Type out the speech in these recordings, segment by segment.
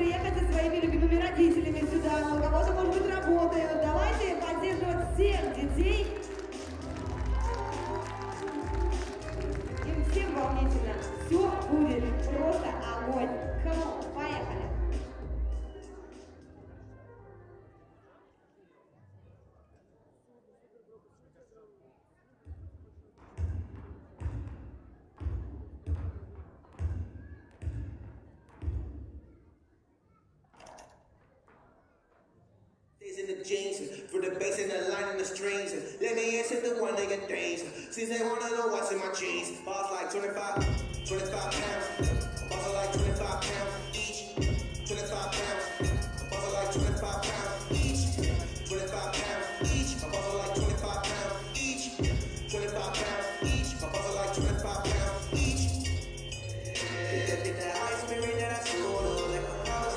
приехать со своими любимыми родителями сюда, но у кого-то, может быть, работают. Давайте поддерживать всех детей. Им всем волнительно. Все будет просто огонь. Come on, поехали. In the jeans, for the bass and the line and the strings. Let me answer the one of your things. Since they wanna know what's in my jeans. Boss like 25 pounds. Boss like 25 pounds each. 25 pounds. Boss like 25 pounds each. 25 pounds each. Boss like 25 pounds each. 25 pounds each. Boss like 25 pounds each. Did that ice cream that I stole like a house.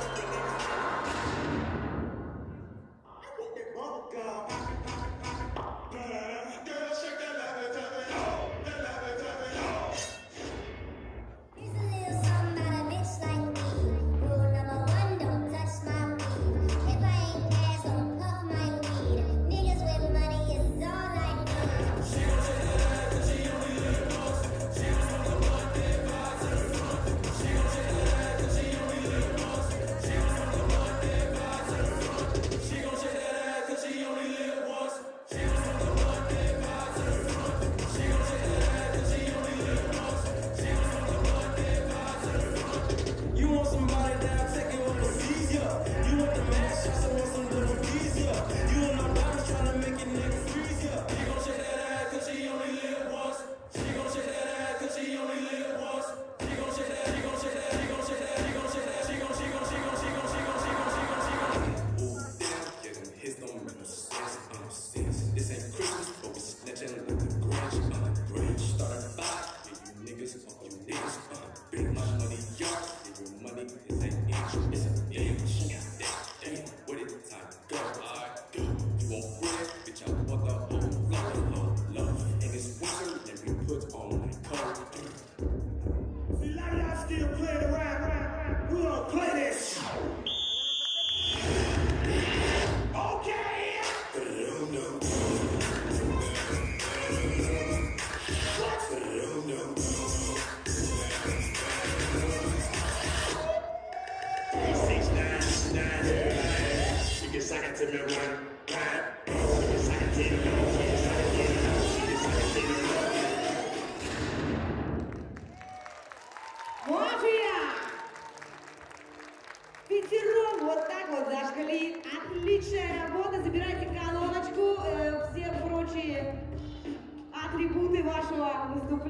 Mafia! Пятером вот так вот зажгли. Отличная работа. Забирайте колоночку, все прочие атрибуты вашего выступления.